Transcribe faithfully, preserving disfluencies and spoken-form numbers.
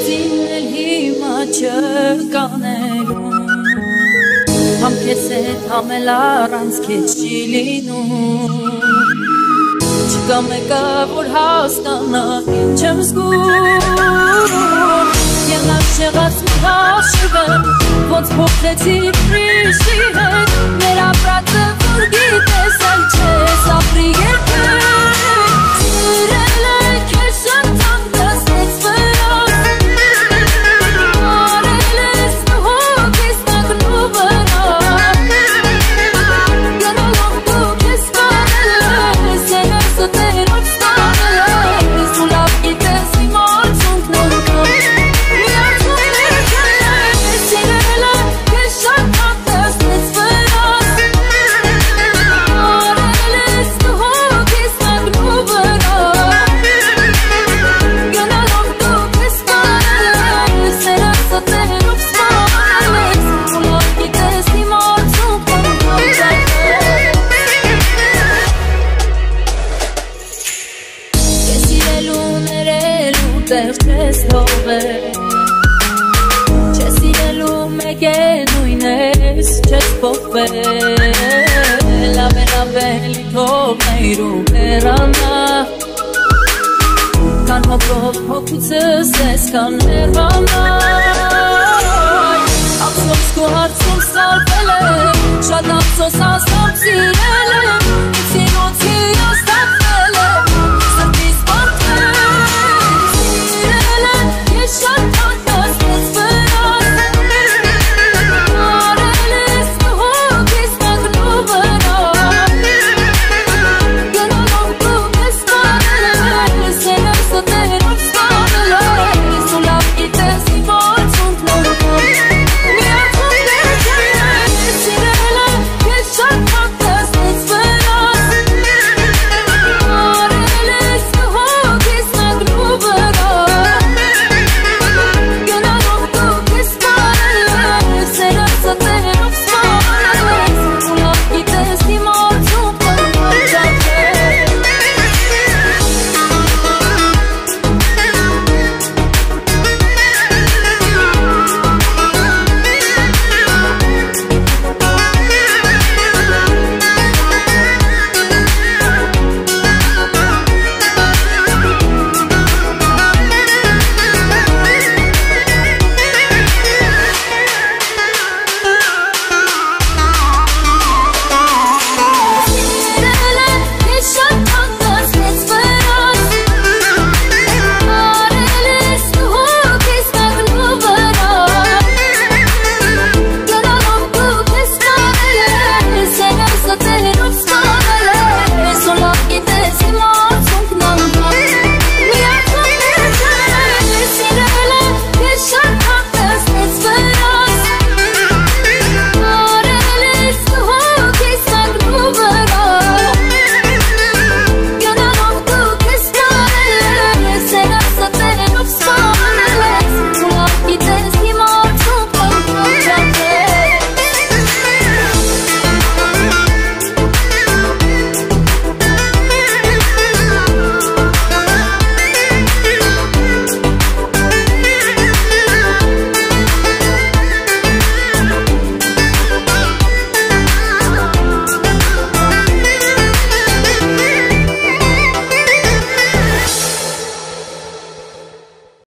Sinel himaçı kanelun Ham keset hamelarans keçilinu Չկա մեկը, որ հաստանա չեմ զգում Եվ նա շեղած մի հաշվեմ Ոնց փոխեցի պրիշի հետ Մեր ապրածը որ գիտես այլ չես ապրի երբեք Սիրել է քեզ շնցանքս մեծ վրաս Արել ես նհոգես նագնու վրա Գնալով դու քեզ կանել ես Terop stağlar, sulap gites imarsun knurkan Uyarsun erkenler, sineler, geçen kantes nesferas Areles duhok ismek nubera Genel oldu keskaneler, serasa terop stağlar Sulap gites imarsun knurkan Տեղ չես թողել Չես իրելու մեկ է նույն ես չես փոխվել Լավեն ավելի թող նայրում հեռանա Կան հոգով հոգուցս ես կան հեռանա Ափսոս քո հարցում սարվել եմ Շատ ափսոս ասամ սիրել եմ